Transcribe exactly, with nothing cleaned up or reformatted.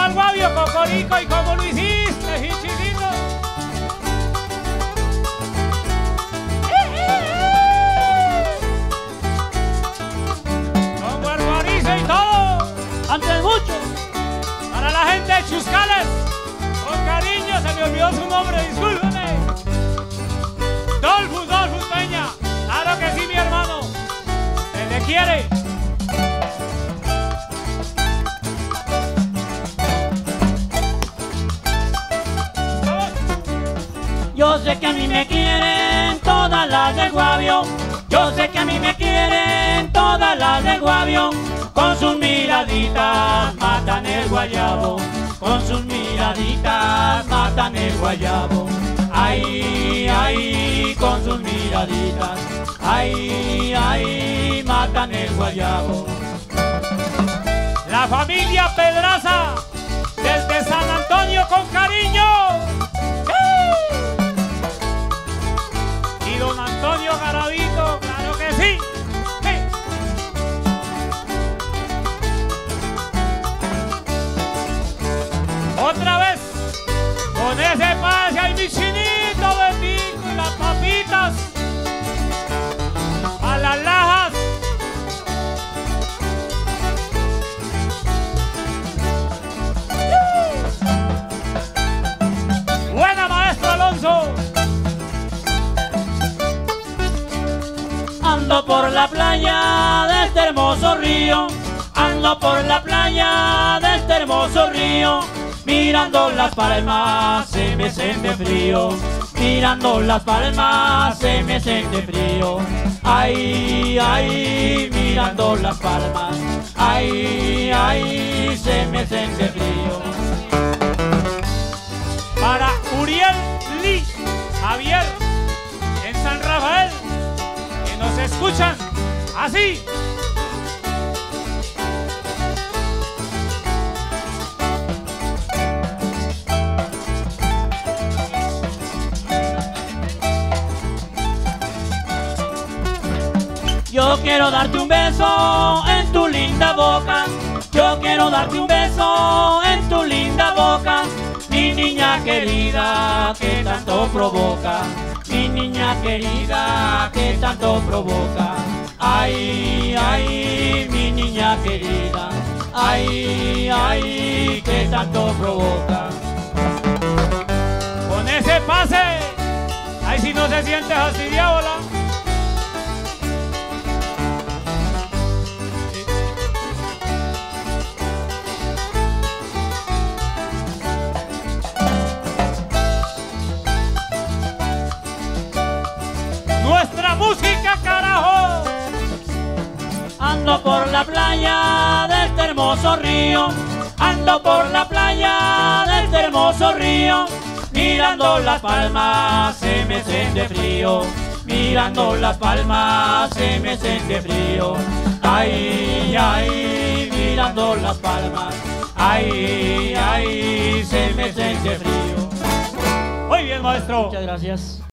al Guavio, Cocorico, y como lo hiciste, Hichicito. Con Guarguarizo y todo. Antes mucho. Para la gente de Chuscales, con cariño, se me olvidó su nombre, discúlpeme. Dolfus, Dolfus Peña. Claro que sí, mi hermano. Se le quiere. Yo sé que a mí me quieren todas las del Guavio. Yo sé que a mí me quieren todas las del Guavio. Con sus miraditas matan el guayabo. Con sus miraditas matan el guayabo. Ay, ay, con sus miraditas. Ay, ay, matan el guayabo. La familia Pedraza, desde San Antonio con cariño. Y don Antonio Garavito, claro que sí. Otra vez, con ese pase al mi chinito bendito y las papitas a las lajas. Buena, maestro Alonso. Ando por la playa de este hermoso río. Ando por la playa de este hermoso río. Mirando las palmas se me siente frío. Mirando las palmas se me siente frío. Ay, ay, mirando las palmas. Ay, ay, se me siente frío. Para Uriel Lee Javier en San Rafael, que nos escuchan así. Yo quiero darte un beso en tu linda boca. Yo quiero darte un beso en tu linda boca. Mi niña querida que tanto provoca. Mi niña querida que tanto provoca. Ay, ay, mi niña querida. Ay, ay, que tanto provoca. Con ese pase, ahí si no se siente fastidiado, ¿la? ¡Nuestra música, carajo! Ando por la playa de este hermoso río. Ando por la playa de este hermoso río. Mirando las palmas se me siente frío. Mirando las palmas se me siente frío. Ay, ay, mirando las palmas. Ay, ay, se me siente frío. Muy bien, maestro. Muchas gracias.